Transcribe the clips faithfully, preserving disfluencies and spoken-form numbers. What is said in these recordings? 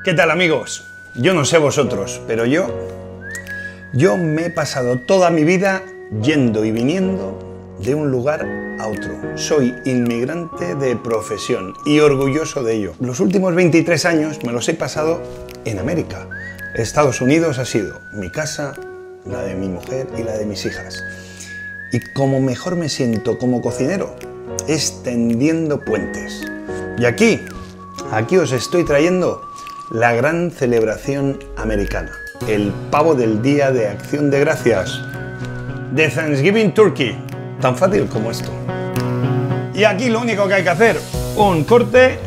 ¿Qué tal, amigos? Yo no sé vosotros, pero yo, yo me he pasado toda mi vida yendo y viniendo de un lugar a otro. Soy inmigrante de profesión y orgulloso de ello. Los últimos veintitrés años me los he pasado en América. Estados Unidos ha sido mi casa, la de mi mujer y la de mis hijas. Y como mejor me siento como cocinero es tendiendo puentes. Y aquí, aquí os estoy trayendo la gran celebración americana, el pavo del Día de Acción de Gracias, de Thanksgiving Turkey, tan fácil como esto. Y aquí lo único que hay que hacer, un corte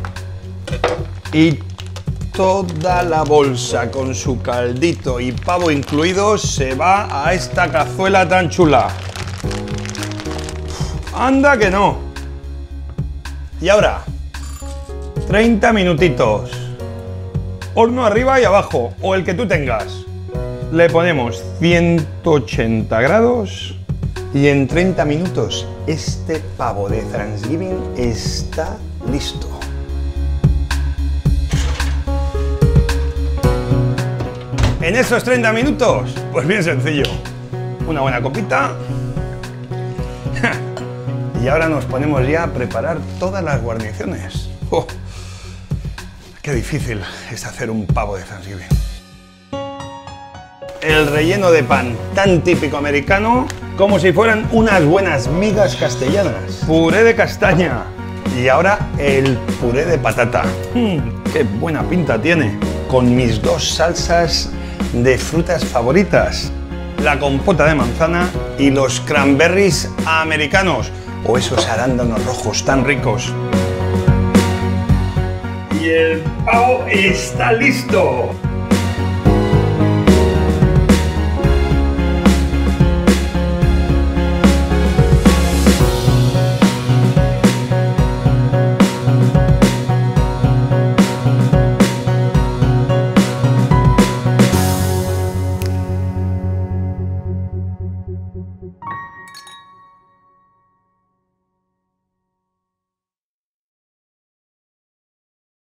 y toda la bolsa con su caldito y pavo incluido se va a esta cazuela tan chula. Anda que no. Y ahora, treinta minutitos. Horno arriba y abajo, o el que tú tengas. Le ponemos ciento ochenta grados y en treinta minutos este pavo de Thanksgiving está listo. En esos treinta minutos, pues bien sencillo. Una buena copita. Y ahora nos ponemos ya a preparar todas las guarniciones. Oh, qué difícil es hacer un pavo de Thanksgiving. El relleno de pan, tan típico americano, como si fueran unas buenas migas castellanas. Puré de castaña. Y ahora el puré de patata. Mm, ¡Qué buena pinta tiene! Con mis dos salsas de frutas favoritas. La compota de manzana y los cranberries americanos. O esos arándanos rojos tan ricos. Y el pavo está listo.